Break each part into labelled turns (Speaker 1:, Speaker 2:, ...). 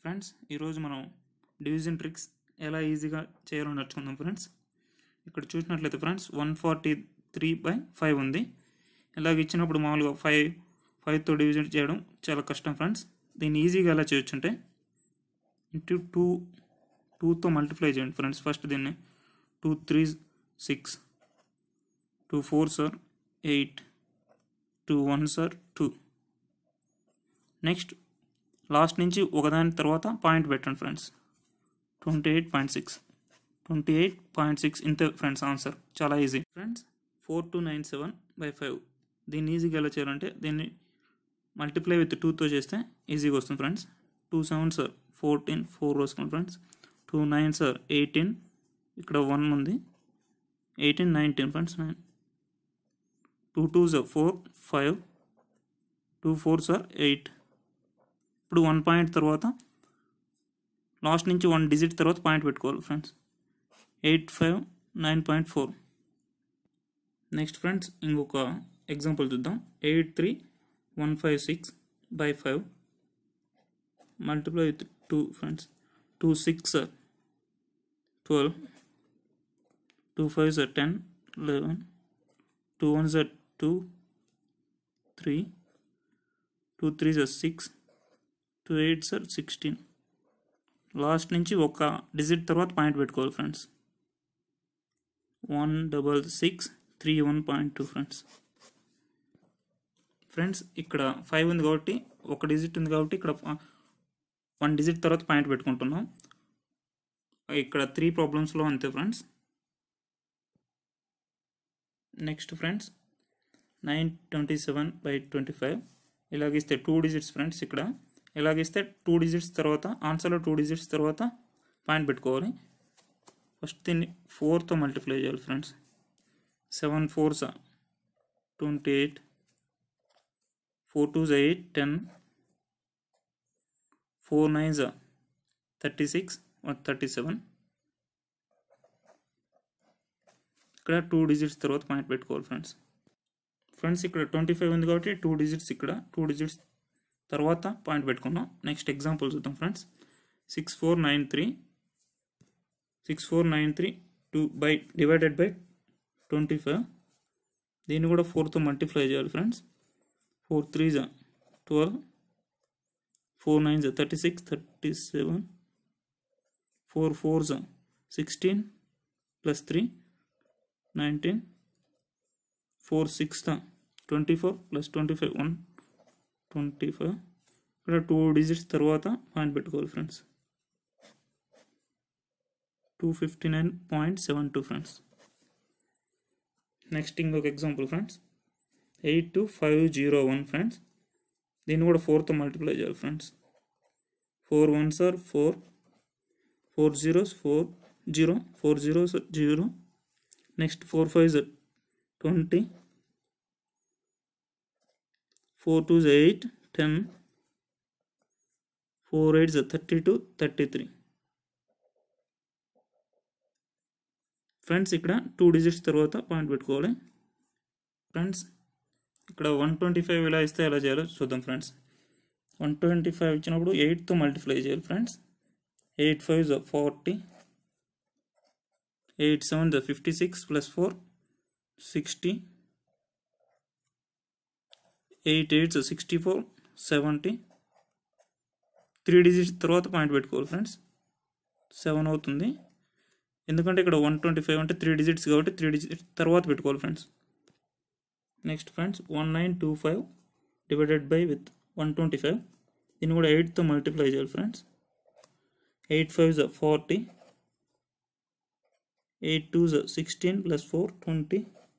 Speaker 1: Friends ఈరోజు మనం division tricks ఎలా ఈజీగా చేయాలో నేర్చుకుందాం ఫ్రెండ్స్. ఇక్కడ చూసినట్లయితే ఫ్రెండ్స్ 143/5 ఉంది. ఇలాగ ఇచ్చినప్పుడు మామూలుగా 5తో డివిజన్ చేయడం చాలా కష్టం ఫ్రెండ్స్. దీన్ని ఈజీగా ఎలా చేయొచ్చు అంటే ఇంటూ 2తో మల్టిప్లై చేయండి ఫ్రెండ్స్. ఫస్ట్ దీన్ని 2 3 6, 2 4 8, 2 1 2. నెక్స్ట్ లాస్ట్ నుంచి ఒకదాని తర్వాత పాయింట్ పెట్టండి ఫ్రెండ్స్. 28.6 ఇంతే ఫ్రెండ్స్ ఆన్సర్. చాలా ఈజీ ఫ్రెండ్స్. 4297/5 దీన్ని ఈజీగా ఎలా చేయాలంటే దీన్ని మల్టిప్లై విత్ 2తో చేస్తే ఈజీగా వస్తుంది ఫ్రెండ్స్. 2 7 14, 4 రాసుకోండి ఫ్రెండ్స్. 2 9 18, ఇక్కడ 1 ఉంది, 18 19 ఫ్రెండ్స్. 9 2 2 4 5, 2 4 8. ఇప్పుడు 1 పాయింట్ తర్వాత లాస్ట్ నుంచి 1 డిజిట్ తర్వాత పాయింట్ పెట్టుకోవాలి ఫ్రెండ్స్. 859.4. నెక్స్ట్ ఫ్రెండ్స్ ఇంకొక ఎగ్జాంపుల్ చూద్దాం. 83156/5 మల్టిప్లై విత్ 2 ఫ్రెండ్స్. 2 6 12, 2 5 10 11, 2 1 2 3, 2 3 6, 2 8 16. లాస్ట్ నుంచి ఒక డిజిట్ తర్వాత పాయింట్ పెట్టుకోవాలి ఫ్రెండ్స్. 16631.2 ఫ్రెండ్స్. ఫ్రెండ్స్ ఇక్కడ 5 ఉంది కాబట్టి ఒక డిజిట్ ఉంది కాబట్టి ఇక్కడ 1 డిజిట్ తర్వాత పాయింట్ పెట్టుకుంటున్నాం. ఇక్కడ 3 ప్రాబ్లమ్స్లో అంతే ఫ్రెండ్స్. నెక్స్ట్ ఫ్రెండ్స్ 927/25 ఇలాగిస్తే 2 డిజిట్స్ ఫ్రెండ్స్. ఇక్కడ ఇలాగిస్తే 2 డిజిట్స్ తర్వాత ఆన్సర్లో 2 డిజిట్స్ తర్వాత పాయింట్ పెట్టుకోవాలి. ఫస్ట్ దీన్ని 4తో మల్టిప్లై చేయాలి ఫ్రెండ్స్. 7 4 28, 4 2 8 10, 4 9 36 37. ఇక్కడ 2 డిజిట్స్ తర్వాత పాయింట్ పెట్టుకోవాలి ఫ్రెండ్స్. ఫ్రెండ్స్ ఇక్కడ 25 ఉంది కాబట్టి 2 డిజిట్స్ ఇక్కడ 2 డిజిట్స్ తర్వాత పాయింట్ పెట్టుకున్నాం. నెక్స్ట్ ఎగ్జాంపుల్ చూద్దాం ఫ్రెండ్స్. 6493 divided by 25. దీన్ని కూడా 4తో మల్టిప్లై చేయాలి ఫ్రెండ్స్. 4 3 12, 4 9 36 37, 4 4 16 plus 3 19, 4 6 24 plus 25 125. ఇక్కడ 2 డిజిట్స్ తర్వాత పాయింట్ పెట్టుకోవాలి ఫ్రెండ్స్. 259.72 ఫ్రెండ్స్. నెక్స్ట్ ఇంకొక ఎగ్జాంపుల్ ఫ్రెండ్స్. 82501 ఫ్రెండ్స్. దీన్ని కూడా 4తో మల్టిప్లై చేయాలి ఫ్రెండ్స్. 4 1 4, 4 0 4 0, 4 0 0. నెక్స్ట్ 4 5 20, 4 2 8 10, 4 8 32 33. ఫ్రెండ్స్ ఇక్కడ 2 డిజిట్స్ తర్వాత పాయింట్ పెట్టుకోవాలి ఫ్రెండ్స్. ఇక్కడ 125 ఇలా ఇస్తే ఎలా చేయాలో చూద్దాం ఫ్రెండ్స్. 125 ఇచ్చినప్పుడు 8తో మల్టిప్లై చేయాలి ఫ్రెండ్స్. 8 5 40, 8 7 56 plus 4 60, 8 8 64 70. 3 డిజిట్స్ తర్వాత పాయింట్ పెట్టుకోవాలి ఫ్రెండ్స్. 7 అవుతుంది ఎందుకంటే ఇక్కడ 125 అంటే 3 డిజిట్స్ కాబట్టి 3 డిజిట్స్ తర్వాత పెట్టుకోవాలి friends. Next friends 1925 divided by with 125. దీన్ని కూడా 8తో మల్టిప్లై చేయాలి ఫ్రెండ్స్. 8 5 40, 8 2 16 plus 4 20,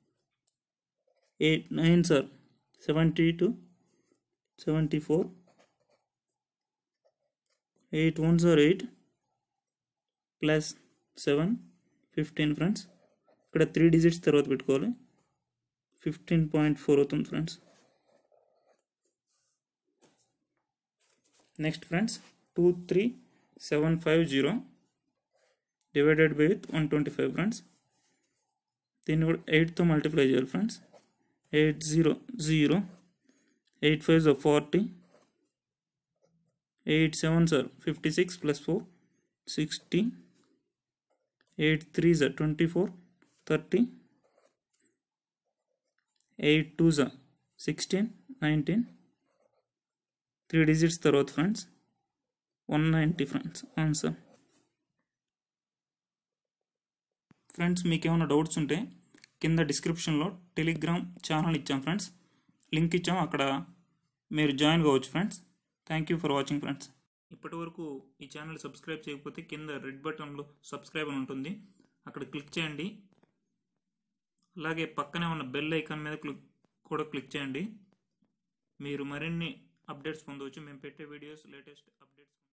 Speaker 1: 8 9 72 74, 8 1 8 plus 7 15 friends. ఇక్కడ 3 డిజిట్స్ తర్వాత పెట్టుకోవాలి. 15.4 అవుతుంది friends. Next friends 23750 divided by with 125 friends. దీన్ని కూడా 8తో మల్టిప్లై చేయాలి friends. 8 0 0, 8 5 40, 8 7s are 56 plus 4 60, 8 3s are 24 30, 8 2s are 16 19, 3 digits తర్వాత ఫ్రెండ్స్ 190 ఫ్రెండ్స్ ఆన్సర్. ఫ్రెండ్స్ మీకు ఏమైనా డౌట్స్ ఉంటే కింద డిస్క్రిప్షన్లో టెలిగ్రామ్ ఛానల్ ఇచ్చాం ఫ్రెండ్స్, లింక్ ఇచ్చాం, అక్కడ మీరు జాయిన్ కావచ్చు friends. Thank you for watching friends. ఇప్పటి వరకు ఈ ఛానల్ సబ్స్క్రైబ్ చేయకపోతే కింద రెడ్ బటన్లో సబ్స్క్రైబ్ అని ఉంటుంది, అక్కడ క్లిక్ చేయండి. అలాగే పక్కనే ఉన్న బెల్ ఐకాన్ మీద కూడా క్లిక్ చేయండి. మీరు మరిన్ని అప్డేట్స్ పొందవచ్చు, మేము పెట్టే వీడియోస్ లేటెస్ట్